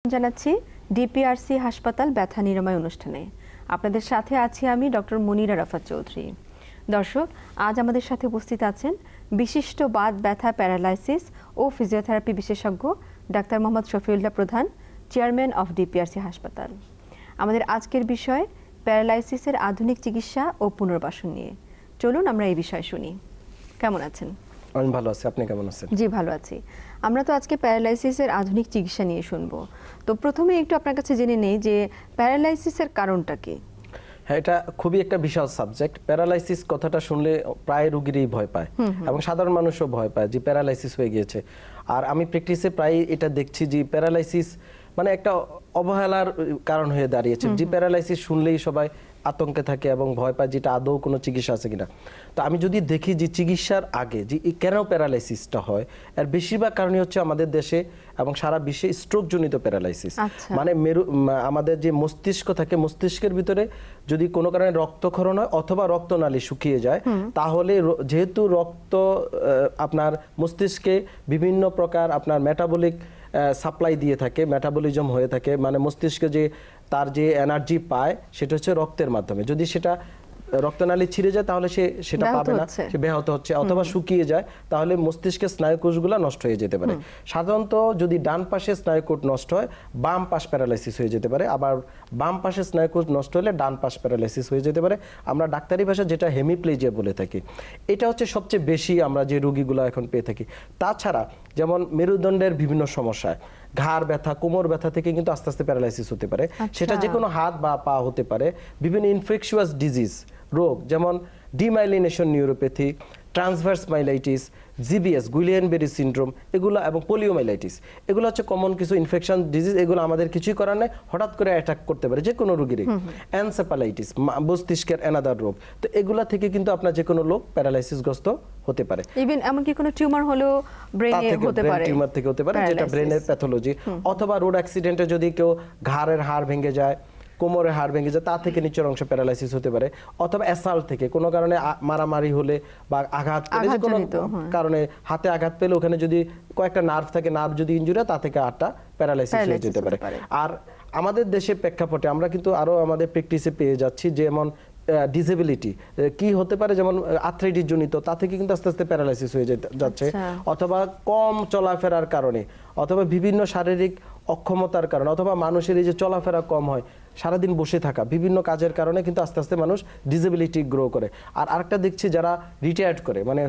জানাচ্ছি ডিপিআরসি হাসপাতাল ব্যথা নিরাময় অনুষ্ঠানে। আপনাদের সাথে আছি আমি ডক্টর মুনিরা রাফাত চৌধুরী। দর্শক, আজ আমাদের সাথে উপস্থিত আছেন বিশিষ্ট বাত ব্যথা, প্যারালাইসিস ও ফিজিওথেরাপি বিশেষজ্ঞ doctor Mohammad Shafiullah Pradhan, chairman of DPRC হাসপাতাল। আমাদের আজকের বিষয় প্যারালাইসিসের আধুনিক চিকিৎসা ও পুনর্বাসন নিয়ে। চলুন আমরা এই বিষয়ে শুনি। কেমন আছেন? আমি ভালো আছি, আপনি কেমন আছেন? জি ভালো আছি। আমরা তো আজকে প্যারালাইসিসের আধুনিক চিকিৎসা নিয়ে শুনবো। তো প্রথমে একটু আপনার কাছে জেনে নেই যে প্যারালাইসিসের কারণটা কি? হ্যাঁ, এটা খুবই একটা বিশাল সাবজেক্ট। প্যারালাইসিস কথাটা শুনলে প্রায় রোগীরই ভয় পায় এবং সাধারণ মানুষও ভয় পায় যে প্যারালাইসিস হয়ে গিয়েছে। আর আমি প্র্যাকটিসে প্রায় এটা দেখছি যে প্যারালাইসিস মানে একটা অবহেলার কারণ হয়ে দাঁড়িয়েছে। যে প্যারালাইসিস শুনলেই সবাই আতঙ্কে থাকে এবং ভয় পায় যেটা আদৌ কোনো চিকিৎসা আছে কিনা। তো আমি যদি দেখি যে চিকিৎসার আগে যে কেন প্যারালাইসিসটা হয়, এর বেশিরভাগ কারণই হচ্ছে আমাদের দেশে এবং সারা বিশ্বে স্ট্রোকজনিত প্যারালাইসিস। মানে আমাদের যে মস্তিষ্ক থাকে, মস্তিষ্কের ভিতরে যদি কোনো কারণে রক্তক্ষরণ হয় অথবা রক্তনালী শুকিয়ে যায়, তাহলে যেহেতু রক্ত আপনার মস্তিষ্কে বিভিন্ন প্রকার আপনার মেটাবলিক সাপ্লাই দিয়ে থাকে, মেটাবলিজম হয়ে থাকে, মানে মস্তিষ্কে যে তার যে এনার্জি পায় সেটা হচ্ছে রক্তের মাধ্যমে। যদি সেটা রক্তনালী ছিঁড়ে যায় তাহলে সেটা পাবে না, সে ব্যাহত হচ্ছে, অথবা শুকিয়ে যায় তাহলে মস্তিষ্কের স্নায়ুকোষগুলো নষ্ট হয়ে যেতে পারে। সাধারণত যদি ডান পাশে স্নায়ুকোষ নষ্ট হয়, বাম পাশ প্যারালাইসিস হয়ে যেতে পারে। আবার বাম পাশে স্নায়ুকোষ নষ্ট হলে ডান পাশ প্যারালাইসিস হয়ে যেতে পারে। আমরা ডাক্তারি ভাষায় যেটা হেমিপ্লেজিয়া বলে থাকি। এটা হচ্ছে সবচেয়ে বেশি আমরা যে রোগীগুলো এখন পেয়ে থাকি। তাছাড়া যেমন মেরুদণ্ডের বিভিন্ন সমস্যায়, ঘাড় ব্যথা, কোমর ব্যথা থেকে কিন্তু আস্তে আস্তে প্যারালাইসিস হতে পারে। সেটা যে কোনো হাত বা পা হতে পারে। বিভিন্ন ইনফেকশিয়াস ডিজিজ রোগ যেমন demyelination neuropathy, transverse myelitis, GBS Guillain Barre syndrome, এগুলো এবং পোলিওমাইলাইটিস, এগুলো হচ্ছে কমন কিছু ইনফেকশন ডিজিজ। এগুলো আমাদের কিছুই করার নেই, হঠাৎ করে অ্যাটাক করতে পারে যে কোনো রোগীরই। এনসেফালাইটিস, মস্তিষ্কের এনাদার রোগ। তো এগুলা থেকে কিন্তু আপনার যে কোনো লোক প্যারালাইসিসগ্রস্ত হতে পারে। ইভেন এমনকি কোনো টিউমার হলেও ব্রেনে হতে পারে, টিউমার থেকে হতে পারে, যেটা ব্রেনের প্যাথোলজি। অথবা রোড অ্যাক্সিডেন্টে যদি কেউ ঘাড়ের হাড় ভেঙে যায়, কোমরের হাড় ভেঙে যায়, তা থেকে নিচের অংশ প্যারালাইসিস হতে পারে। অথবা অ্যাসাল্ট থেকে কোনো কারণে মারামারি হলে বা আঘাত পেলে, যে কোনো কারণে হাতে আঘাত পেলে ওখানে যদি কয়েকটা নার্ভ থাকে, নার্ভ যদি ইনজুরি হয় তা থেকে আটটা প্যারালাইসিস হয়ে যেতে পারে। আর আমাদের দেশে প্রেক্ষাপটে আমরা কিন্তু আরো আমাদের প্র্যাকটিসে পেয়ে যাচ্ছি যেমন ডিসেবিলিটি কি হতে পারে, যেমন আর্থ্রাইটিস জনিত, তা থেকে কিন্তু আস্তে আস্তে প্যারালাইসিস হয়ে যাচ্ছে। অথবা কম চলাফেরার কারণে, অথবা বিভিন্ন শারীরিক অক্ষমতার কারণে, অথবা মানুষের এই যে চলাফেরা কম হয়, সারাদিন বসে থাকা, বিভিন্ন কাজের কারণে কিন্তু আস্তে আস্তে মানুষ ডিসেবিলিটি গ্রো করে। আর আরেকটা দেখছি যারা রিটায়ার্ড করে, মানে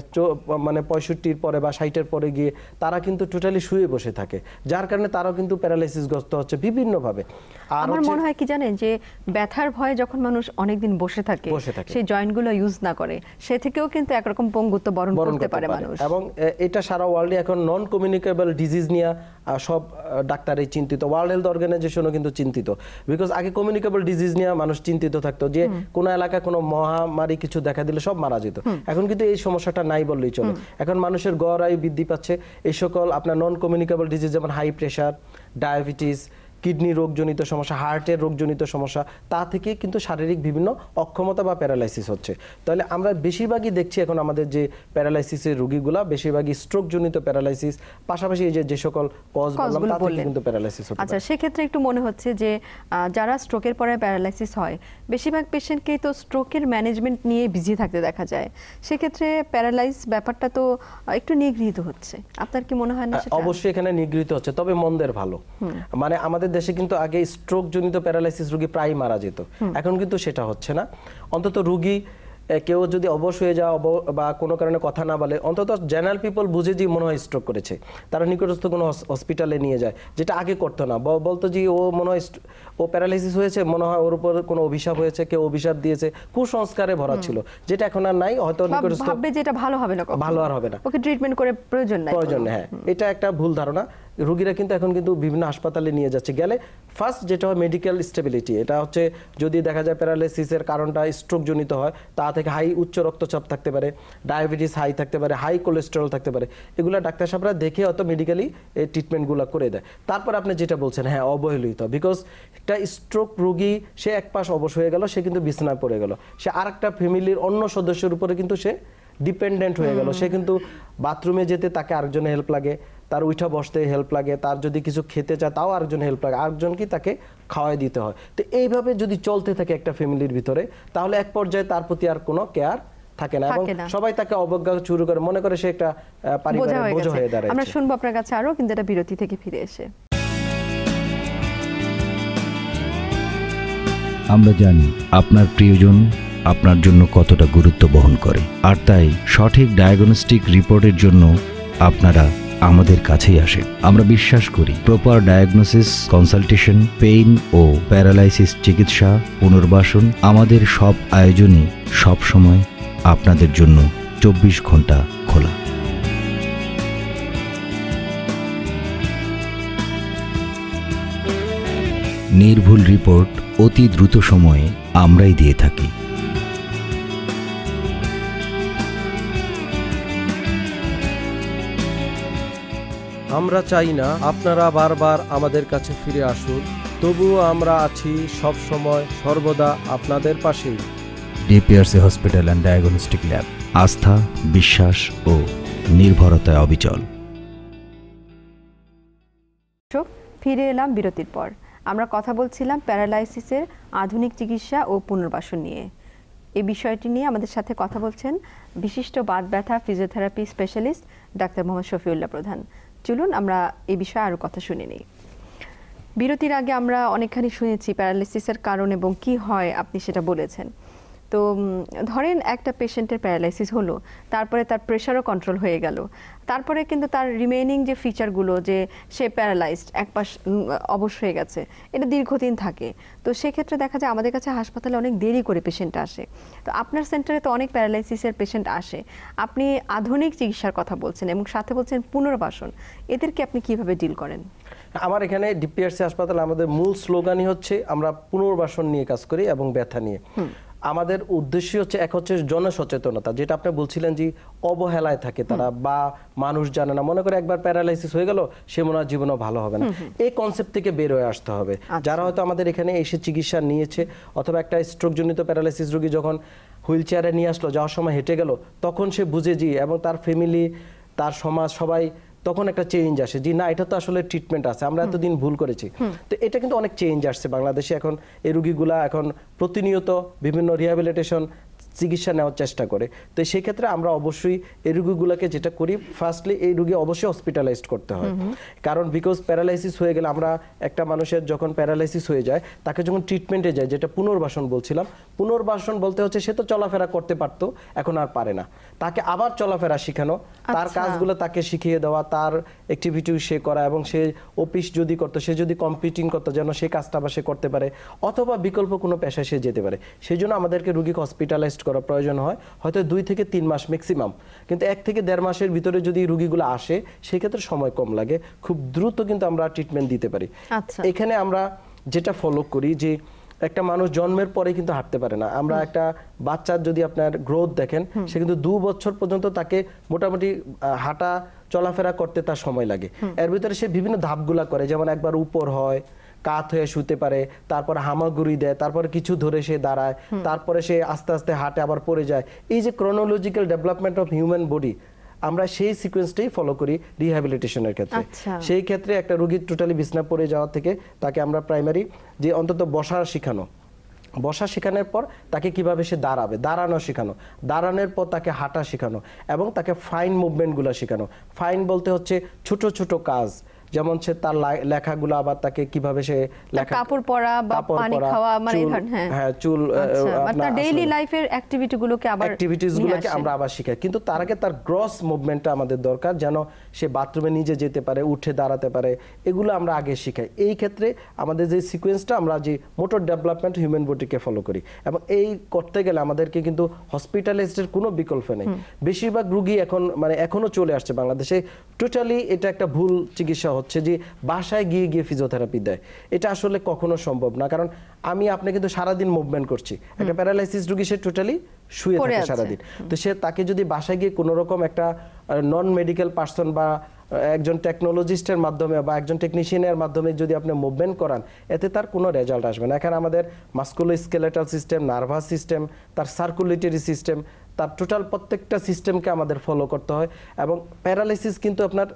65-র পরে বা 60-এর পরে গিয়ে তারা কিন্তু টোটালি শুয়ে বসে থাকে, যার কারণে তারাও কিন্তু প্যারালাইসিসগ্রস্ত হচ্ছে বিভিন্নভাবে। আর আমার মনে হয় কি জানেন, যে ব্যথার ভয়ে যখন মানুষ অনেকদিন বসে থাকে, সেই জয়েন্টগুলো ইউজ না করে, সে থেকেও কিন্তু একরকম পঙ্গুত্ব বরণ করতে পারে মানুষ। এবং এটা সারা ওয়ার্ল্ডে এখন নন কমিউনিকেবল ডিজিজ নিয়ে সব ডাক্তারই চিন্তিত, ওয়ার্ল্ড হেলথ অর্গানাইজেশনও কিন্তু চিন্তিত। বিকজ আগে কমিউনিকেবল ডিজিজ নিয়ে মানুষ চিন্তিত থাকতো যে কোনো এলাকায় কোনো মহামারী কিছু দেখা দিলে সব মারা যেত। এখন কিন্তু এই সমস্যাটা নাই বললেই চলে। এখন মানুষের গড় আয়ু বৃদ্ধি পাচ্ছে। এই সকল আপনার নন কমিউনিকেবল ডিজিজ যেমন হাই প্রেশার, ডায়াবেটিস, কিডনি রোগজনিত সমস্যা, হার্টের রোগজনিত সমস্যা, তা থেকে কিন্তু শারীরিক বিভিন্ন অক্ষমতা বা প্যারালাইসিস হচ্ছে। তাহলে আমরা বেশিরভাগই দেখছি এখন আমাদের যে প্যারালাইসিসের রোগীগুলা বেশিরভাগই স্ট্রোকজনিত প্যারালাইসিস, পাশাপাশি এই যে সকল কজ বললাম তা থেকে কিন্তু প্যারালাইসিস হচ্ছে। আচ্ছা, সেক্ষেত্রে একটু মনে হচ্ছে যে যারা স্ট্রোকের পরে প্যারালাইসিস হয়, বেশিরভাগ পেশেন্টকেই তো স্ট্রোকের ম্যানেজমেন্ট নিয়ে বিজি থাকতে দেখা যায়। সেক্ষেত্রে প্যারালাইজ ব্যাপারটা তো একটু নিগৃহীত হচ্ছে। আপনার কি মনে হয় না? অবশ্যই এখানে নিগৃহীত হচ্ছে, তবে মন্দের ভালো। মানে আমাদের দেশে কিন্তু আগে স্ট্রোক জনিত প্যারালাইসিস রোগী প্রায় মারা যেত, এখন কিন্তু সেটা হচ্ছে না। অন্তত রোগী কেউ যদি অবশ হয়ে যায় বা কোনো কারণে কথা না বলে, অন্তত জেনারেল পিপল বুঝে যে মনে হয় স্ট্রোক করেছে, তারা নিকটস্থ কোনো হসপিটালে নিয়ে যায়, যেটা আগে করতো না। বলতো যে ও মনে হয় ও প্যারালাইসিস হয়েছে, মনে হয় ওর উপর কোনো অভিশাপ হয়েছে, কেউ অভিশাপ দিয়েছে, কুসংস্কারে ভরা ছিল, যেটা এখন আর নাই। হয়তো নিকটস্থ ভাববে যে এটা ভালো হবে না, ভালো আর হবে না, ওকে ট্রিটমেন্ট করে প্রয়োজন নাই। হ্যাঁ, এটা একটা ভুল ধারণা। রোগীরা কিন্তু এখন কিন্তু বিভিন্ন হাসপাতালে নিয়ে যাচ্ছে। গেলে ফার্স্ট যেটা হয় মেডিকেল স্টেবিলিটি, এটা হচ্ছে যদি দেখা যায় প্যারালাইসিসের কারণটা স্ট্রোক জনিত হয়, তা থেকে উচ্চ রক্তচাপ থাকতে পারে, ডায়াবেটিস হাই থাকতে পারে, হাই কোলেস্টেরল থাকতে পারে, এগুলো ডাক্তার সাহেবরা দেখে হয়তো মেডিকেলি এই ট্রিটমেন্টগুলো করে দেয়। তারপর আপনি যেটা বলছেন, হ্যাঁ অবহেলিত, বিকজ একটা স্ট্রোক রোগী সে এক পাশ অবশ হয়ে গেল, সে কিন্তু বিছানায় পড়ে গেল, সে আরেকটা ফ্যামিলির অন্য সদস্যের উপরে কিন্তু সে ডিপেন্ডেন্ট হয়ে গেল। সে কিন্তু বাথরুমে যেতে তাকে আরেকজনের হেল্প লাগে, তার উঠা বসতে হেল্প লাগে, তার যদি কিছু খেতে চায় তাও আরেকজন হেল্প লাগে, আরেকজন কি তাকে খাওয়াই দিতে হয়। তো এইভাবে যদি চলতে থাকে একটা ফ্যামিলির ভিতরে, তাহলে এক পর্যায়ে তার প্রতি আর কোনো কেয়ার থাকে না এবং সবাই তাকে অবজ্ঞা শুরু করে, মনে করে সে একটা পারিবারিক বোঝা হয়ে দাঁড়ায়। আমরা শুনবো আপনার কাছে আরো, কিন্তু এটা বিরতি থেকে ফিরে এসে। আমরা জানি আপনার প্রিয়জন আপনার জন্য কতটা গুরুত্ব বহন করে, আর তাই সঠিক ডায়াগনস্টিক রিপোর্টের জন্য আপনারা আমাদের কাছেই আসেন। আমরা বিশ্বাস করি প্রপার ডায়াগনোসিস, কনসালটেশন, পেইন ও প্যারালাইসিস চিকিৎসা, পুনর্বাসন, আমাদের সব আয়োজনই সবসময় আপনাদের জন্য 24 ঘন্টা খোলা। নির্ভুল রিপোর্ট অতি দ্রুত সময়ে আমরাই দিয়ে থাকি। আমরা চাই না আপনারা বারবার আমাদের কাছে ফিরে আসুন, তবুও আমরা আছি সব সময় সর্বদা আপনাদের পাশেই। DPRC hospital and diagnostic lab, আস্থা, বিশ্বাস ও নির্ভরতায় অবিচল। ফিরে এলাম বিরতির পর। আমরা কথা বলছিলাম প্যারালাইসিসের আধুনিক চিকিৎসা ও পুনর্বাসন নিয়ে। এই বিষয়টি নিয়ে আমাদের সাথে কথা বলছেন বিশিষ্ট বাত ব্যথা physiotherapy specialist doctor Mohammad Shafiullah Pradhan. চলুন আমরা এই বিষয়ে আরও কথা শুনে নিই। বিরতির আগে আমরা অনেকখানি শুনেছি প্যারালাইসিসের কারণ এবং কি হয়, আপনি সেটা বলেছেন। তো ধরেন একটা পেশেন্টের প্যারালাইসিস হলো, তারপরে তার প্রেশারও কন্ট্রোল হয়ে গেল, তারপরে কিন্তু তার রিমেইনিং যে ফিচারগুলো, যে সে প্যারালাইজড, এক পাশ অবশ হয়ে গেছে, এটা দীর্ঘদিন থাকে। তো সেক্ষেত্রে দেখা যায় আমাদের কাছে হাসপাতালে অনেক দেরি করে পেশেন্ট আসে। তো আপনার সেন্টারে তো অনেক প্যারালাইসিসের পেশেন্ট আসে, আপনি আধুনিক চিকিৎসার কথা বলছেন এবং সাথে বলছেন পুনর্বাসন, এদেরকে আপনি কিভাবে ডিল করেন? আমার এখানে ডিপিআরসি হাসপাতালে আমাদের মূল স্লোগানই হচ্ছে আমরা পুনর্বাসন নিয়ে কাজ করি এবং ব্যথা নিয়ে। আমাদের উদ্দেশ্য হচ্ছে, এক হচ্ছে জনসচেতনতা, যেটা আপনি বলছিলেন যে অবহেলায় থাকে তারা বা মানুষ জানে না, মনে করে একবার প্যারালাইসিস হয়ে গেল সে মনে হয় জীবনও ভালো হবে না। এই কনসেপ্ট থেকে বের হয়ে আসতে হবে। যারা হয়তো আমাদের এখানে এসে চিকিৎসা নিয়েছে, অথবা একটা স্ট্রোক জনিত প্যারালাইসিস রোগী যখন হুইল চেয়ারে নিয়ে আসলো, যাওয়ার সময় হেঁটে গেল, তখন সে বুঝে যে, এবং তার ফ্যামিলি, তার সমাজ, সবাই তখন একটা চেঞ্জ আসে যে না, এটা তো আসলে ট্রিটমেন্ট আছে, আমরা এতদিন ভুল করেছি। তো এটা কিন্তু অনেক চেঞ্জ আসছে বাংলাদেশে। এখন এই রোগীগুলা এখন প্রতিনিয়ত বিভিন্ন রিহ্যাবিলিটেশন চিকিৎসা নেওয়ার চেষ্টা করে। তো সেই ক্ষেত্রে আমরা অবশ্যই এই রোগীগুলোকে যেটা করি, ফার্স্টলি এই রোগী অবশ্যই হসপিটালাইজড করতে হয়। কারণ বিকজ প্যারালাইসিস হয়ে গেলে, আমরা একটা মানুষের যখন প্যারালাইসিস হয়ে যায়, তাকে যখন ট্রিটমেন্টে যায়, যেটা পুনর্বাসন বলছিলাম, পুনর্বাসন বলতে হচ্ছে সে তো চলাফেরা করতে পারতো, এখন আর পারে না, তাকে আবার চলাফেরা শেখানো, তার কাজগুলো তাকে শিখিয়ে দেওয়া, তার অ্যাক্টিভিটি সে করা, এবং সে অফিস যদি করতো, সে যদি কম্পিটিং করতো, যেন সে কাজটা আবার সে করতে পারে, অথবা বিকল্প কোনো পেশায় সে যেতে পারে। সেই জন্য আমাদেরকে রোগীকে হসপিটালাইজড করা প্রয়োজন হয়, হয়তো 2 থেকে 3 মাস ম্যাক্সিমাম। কিন্তু 1 থেকে 1.5 মাসের ভিতরে যদি রোগীগুলো আসে, সেক্ষেত্রে সময় কম লাগে, খুব দ্রুত কিন্তু আমরা ট্রিটমেন্ট দিতে পারি। এখানে আমরা যেটা ফলো করি যে, একটা মানুষ জন্মের পরে কিন্তু হাঁটতে পারে না। আমরা একটা বাচ্চার যদি আপনার গ্রোথ দেখেন, সে কিন্তু 2 বছর পর্যন্ত তাকে মোটামুটি হাঁটা চলাফেরা করতে তার সময় লাগে। এর ভিতরে সে বিভিন্ন ধাপগুলা করে, যেমন একবার উপর হয়, কাত হয়ে শুতে পারে, তারপরে হামাগুড়ি দেয়, তারপরে কিছু ধরে সে দাঁড়ায়, তারপরে সে আস্তে আস্তে হাঁটে, আবার পড়ে যায়। এই যে chronological development of human body, আমরা সেই সিকোয়েন্সটাই ফলো করি রিহ্যাবিলিটেশনের ক্ষেত্রে। সেই ক্ষেত্রে একটা রোগীর টোটালি বিছনা পড়ে যাওয়া থেকে তাকে আমরা প্রাইমারি যে অন্তত বসা শেখানোর পর তাকে কিভাবে সে দাঁড়াবে, দাঁড়ানো শেখানো, দাঁড়ানোর পর তাকে হাঁটা শেখানো, এবং তাকে ফাইন মুভমেন্টগুলো শেখানো। ফাইন বলতে হচ্ছে ছোট ছোট কাজ, যেমন সে তার লেখাগুলো, আবার তাকে কিভাবে সে লেখা, কাপড় পরা বা পানি খাওয়া, মানে হ্যাঁ চুল, আপনার ডেইলি লাইফের অ্যাক্টিভিটিগুলোকে আমরা আবার শিখাই। কিন্তু তার আগে তার গ্রস মুভমেন্টটা আমাদের দরকার, যেন সে বাথরুমে নিজে যেতে পারে, উঠে দাঁড়াতে পারে, এগুলো আমরা আগে শিখাই। এই ক্ষেত্রে আমাদের যে সিকোয়েন্সটা, আমরা যে মোটর ডেভেলপমেন্ট হিউম্যান বডিকে ফলো করি, এবং এই করতে গেলে আমাদেরকে কিন্তু হসপিটালাইজডের কোনো বিকল্প নেই। বেশিরভাগ রোগী এখন মানে এখনো চলে আসছে বাংলাদেশে, টোটালি এটা একটা ভুল চিকিৎসা হচ্ছে যে বাসায় গিয়ে ফিজিওথেরাপি দেয়। এটা আসলে কখনো সম্ভব না, কারণ আপনি কিন্তু সারাদিন মুভমেন্ট করছি। একটা প্যারালাইসিস রোগী সে টোটালি শুয়ে থাকে সারাদিন, তো সে তাকে যদি বাসায় গিয়ে কোনো রকম একটা নন মেডিকেল পার্সন বা একজন টেকনোলজিস্টের মাধ্যমে বা একজন টেকনিশিয়ানের মাধ্যমে যদি আপনি মুভমেন্ট করান, এতে তার কোনো রেজাল্ট আসবে না। এখানে আমাদের মাস্কুলোস্কেলেটাল সিস্টেম, নার্ভাস সিস্টেম, তার সার্কুলেটরি সিস্টেম, তার টোটাল প্রত্যেকটা সিস্টেমকে আমাদের ফলো করতে হয়। এবং প্যারালাইসিস কিন্তু আপনার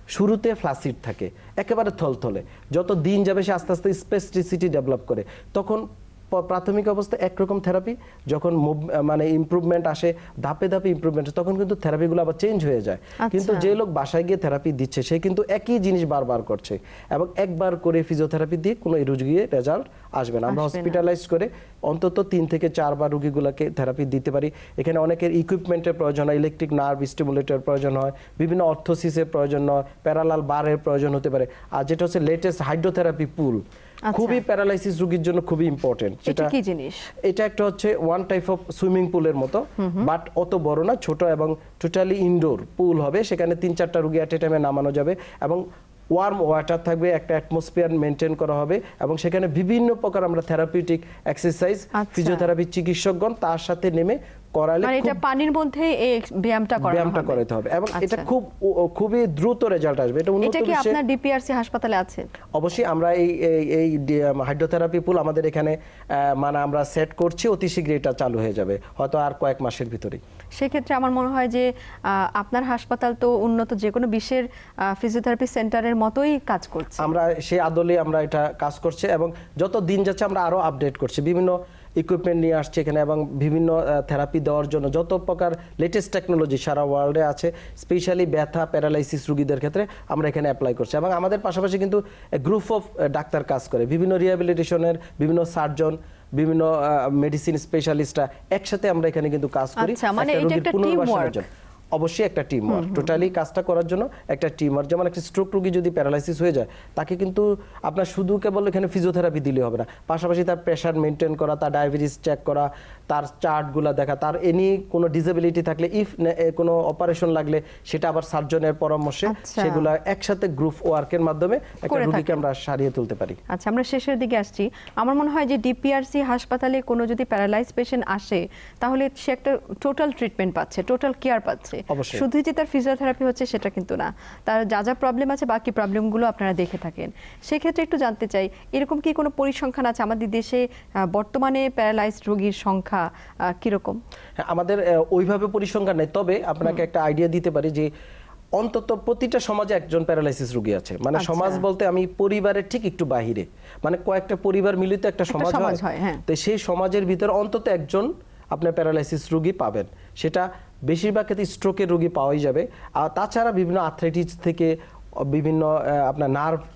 শুরুতে ফ্লাসিড থাকে, একেবারে থলথলে। যত দিন যাবে সে আস্তে আস্তে স্পেসিসিটি ডেভেলপ করে। তখন প্রাথমিক অবস্থায় একরকম থেরাপি, যখন মানে ইমপ্রুভমেন্ট আসে, ধাপে ধাপে ইমপ্রুভমেন্ট, তখন কিন্তু থেরাপিগুলো আবার চেঞ্জ হয়ে যায়। কিন্তু যে লোক বাসায় গিয়ে থেরাপি দিচ্ছে সে কিন্তু একই জিনিস বারবার করছে, এবং একবার করে ফিজিওথেরাপি দিয়ে কোনো রোগীর রেজাল্ট আসবে না। আমরা হসপিটালাইজ করে অন্তত 3 থেকে 4 বার রোগীগুলোকে থেরাপি দিতে পারি। এখানে অনেকের ইকুইপমেন্টের প্রয়োজন হয়, ইলেকট্রিক নার্ভ স্টিমুলেটর প্রয়োজন হয়, বিভিন্ন অর্থোসিসের প্রয়োজন হয়, প্যারালাল বারের প্রয়োজন হতে পারে। আর যেটা হচ্ছে লেটেস্ট হাইড্রোথেরাপি পুল, খুবই প্যারালাইসিস রোগীর জন্য খুবই ইম্পর্টেন্ট। এটা কি জিনিস? এটা একটা হচ্ছে ওয়ান টাইপ অফ সুইমিং পুলের মতো, বাট অত বড় না, ছোট, এবং টোটালি ইনডোর পুল হবে। সেখানে 3-4টা রোগী এট এ টাইমে নামানো যাবে, এবং ওয়ার্ম ওয়াটার থাকবে, একটা অ্যাটমসফিয়ার মেনটেন করা হবে, এবং সেখানে বিভিন্ন প্রকার আমরা থেরাপিউটিক এক্সারসাইজ, ফিজিওথেরাপি চিকিৎসকগণ তার সাথে নেমে করালে, মানে এটা পানির মধ্যে এই ব্যায়ামটা করাতে হবে, এবং এটা খুবই দ্রুত রেজাল্ট আসবে। এটা উন্নত এটা কি আপনার ডিপিআরসি হাসপাতালে আছে? অবশ্যই আমরা এই হাইড্রোথেরাপি পুল আমাদের এখানে মানে আমরা সেট করছি, অতি শীঘ্রই এটা চালু হয়ে যাবে, হয়তো আর কয়েক মাসের ভিতরেই। সেক্ষেত্রে আমার মনে হয় যে আপনার হাসপাতাল তো উন্নত যে কোনো বিশ্বের ফিজিওথেরাপি সেন্টারের মতোই কাজ করছে। আমরা সেই আদলে আমরা এটা কাজ করছে, এবং যত দিন যাচ্ছে আমরা আরো আপডেট করছি, বিভিন্ন ইকুইপমেন্ট নিয়ে আসছে এখানে, এবং বিভিন্ন থেরাপি দেওয়ার জন্য যত প্রকার লেটেস্ট টেকনোলজি সারা ওয়ার্ল্ডে আছে, স্পেশালি ব্যথা প্যারালাইসিস রোগীদের ক্ষেত্রে আমরা এখানে অ্যাপ্লাই করছি। এবং আমাদের পাশাপাশি কিন্তু গ্রুপ অফ ডাক্তার কাজ করে, বিভিন্ন রিহ্যাবিলিটেশনের বিভিন্ন সার্জন, বিভিন্ন মেডিসিন স্পেশালিস্টরা একসাথে আমরা এখানে কিন্তু কাজ করি। মানে এটা একটা টিম ওয়ার্ক। অবশ্যই একটা টিম ওয়ার্ক, টোটালি কাজটা করার জন্য একটা টিম ওয়ার্ক। যেমন একটা স্ট্রোক রোগী যদি প্যারালাইসিস হয়ে যায়, তাকে কিন্তু আপনার শুধু কেবল এখানে ফিজিওথেরাপি দিলে হবে না, পাশাপাশি তার প্রেশার মেনটেন করা, তার ডায়াবেটিস চেক করা, তার চার্টগুলো দেখা, তার এনি কোনো ডিসেবিলিটি থাকলে, ইফ কোনো অপারেশন লাগলে সেটা আবার সার্জনের পরামর্শে সেগুলো একসাথে গ্রুপ ওয়ার্কের মাধ্যমে একটা রোগীকে আমরা সারিয়ে তুলতে পারি। আচ্ছা, আমরা শেষের দিকে আসছি। আমার মনে হয় যে ডিপিআরসি হাসপাতালে কোনো যদি প্যারালাইজ পেশেন্ট আসে, তাহলে সে একটা টোটাল ট্রিটমেন্ট পাচ্ছে, টোটাল কেয়ার পাচ্ছে। শুধু যে তার ফিজিওথেরাপি হচ্ছে সেটা কিন্তু না, তার যা যা প্রবলেম আছে বাকি প্রবলেমগুলো আপনারা দেখে থাকেন। সেক্ষেত্রে একটু জানতে চাই, এরকম কি কোনো পরিসংখ্যান আছে আমাদের দেশে বর্তমানে প্যারালাইজড রোগীর সংখ্যা কিরকম? আমাদের ওইভাবে পরিসংখ্যান নেই, তবে আপনাকে একটা আইডিয়া দিতে পারি যে অন্তত প্রতিটা সমাজে একজন প্যারালাইসিস রোগী আছে। মানে সমাজ বলতে আমি পরিবারের ঠিক একটু বাহিরে, মানে কয়েকটা পরিবার মিলিত একটা সমাজ হয়, তো সেই সমাজের ভিতরে অন্তত একজন আপনার প্যারালাইসিস রোগী পাবেন। সেটা বেশিরভাগ ক্ষেত্রে স্ট্রোকের রোগী পাওয়াই যাবে। আর তাছাড়া বিভিন্ন আর্থ্রাইটিস থেকে, বিভিন্ন আপনার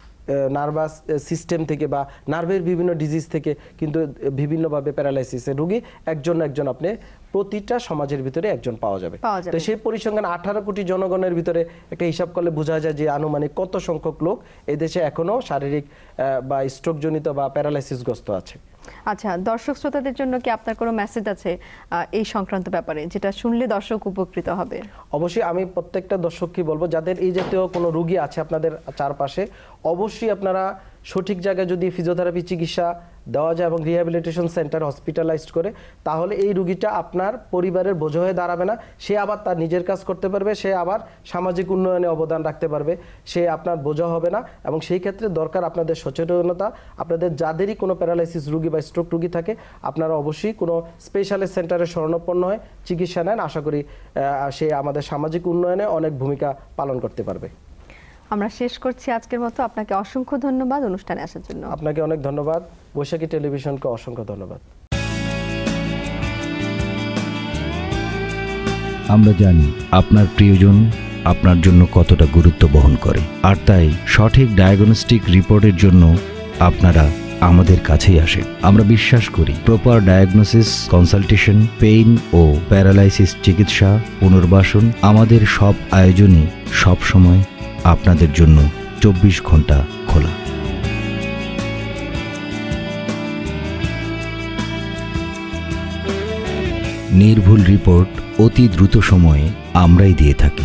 নার্ভাস সিস্টেম থেকে বা নার্ভের বিভিন্ন ডিজিজ থেকে কিন্তু বিভিন্নভাবে প্যারালাইসিসের রোগী একজন আপনি প্রতিটা সমাজের ভিতরে একজন পাওয়া যাবে। তো সেই পরিসংখ্যান 18 কোটি জনগণের ভিতরে একটা হিসাব করলে বোঝা যায় যে আনুমানিক কত সংখ্যক লোক এদেশে এখনো শারীরিক বা স্ট্রোকজনিত বা প্যারালাইসিসগ্রস্ত আছে। আচ্ছা, দর্শক শ্রোতাদের জন্য কি আপনার কোনো মেসেজ আছে এই সংক্রান্ত ব্যাপারে, যেটা শুনলে দর্শক উপকৃত হবে? অবশ্যই আমি প্রত্যেকটা দর্শককে বলবো, যাদের এই জাতীয় কোনো রোগী আছে আপনাদের চারপাশে, অবশ্যই আপনারা সঠিক জায়গায় যদি ফিজিওথেরাপি চিকিৎসা দেওয়া যায় এবং রিহ্যাবিলিটেশন সেন্টার হসপিটালাইজড করে, তাহলে এই রোগীটা আপনার পরিবারের বোঝা হয়ে দাঁড়াবে না। সে আবার তার নিজের কাজ করতে পারবে, সে আবার সামাজিক উন্নয়নে অবদান রাখতে পারবে, সে আপনার বোঝা হবে না। এবং সেই ক্ষেত্রে দরকার আপনাদের সচেতনতা। আপনাদের যাদেরই কোনো প্যারালাইসিস রোগী বা স্ট্রোক রোগী থাকে, আপনারা অবশ্যই কোনো স্পেশালিস্ট সেন্টারে শরণাপন্ন হয়ে চিকিৎসা নেন। আশা করি সে আমাদের সামাজিক উন্নয়নে অনেক ভূমিকা পালন করতে পারবে। আমরা শেষ করছি আজকের মতো। আপনাকে অসংখ্য ধন্যবাদ অনুষ্ঠানে আসার জন্য। আপনাকে অনেক ধন্যবাদ। বৈশাখী টেলিভিশনকে অসংখ্য ধন্যবাদ। আমরা জানি আপনার প্রিয়জন আপনার জন্য কতটা গুরুত্ব বহন করে, আর তাই সঠিক ডায়াগনস্টিক রিপোর্টের জন্য আপনারা আমাদের কাছেই আসেন। আমরা বিশ্বাস করি প্রপার ডায়াগনোসিস, কনসালটেশন, পেইন ও প্যারালাইসিস চিকিৎসা, পুনর্বাসন, আমাদের সব আয়োজনই সবসময় আপনাদের জন্য 24 ঘন্টা খোলা। নির্ভুল রিপোর্ট অতি দ্রুত সময়ে আমরাই দিয়ে থাকি।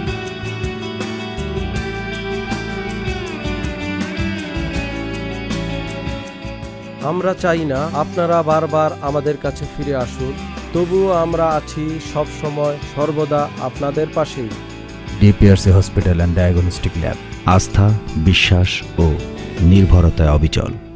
আমরা চাই না আপনারা বারবার আমাদের কাছে ফিরে আসুন, তবুও আমরা আছি সব সময় সর্বদা আপনাদের পাশেই। DPRC hospital and diagnostic lab, আস্থা, বিশ্বাস ও নির্ভরতায় অবিচল।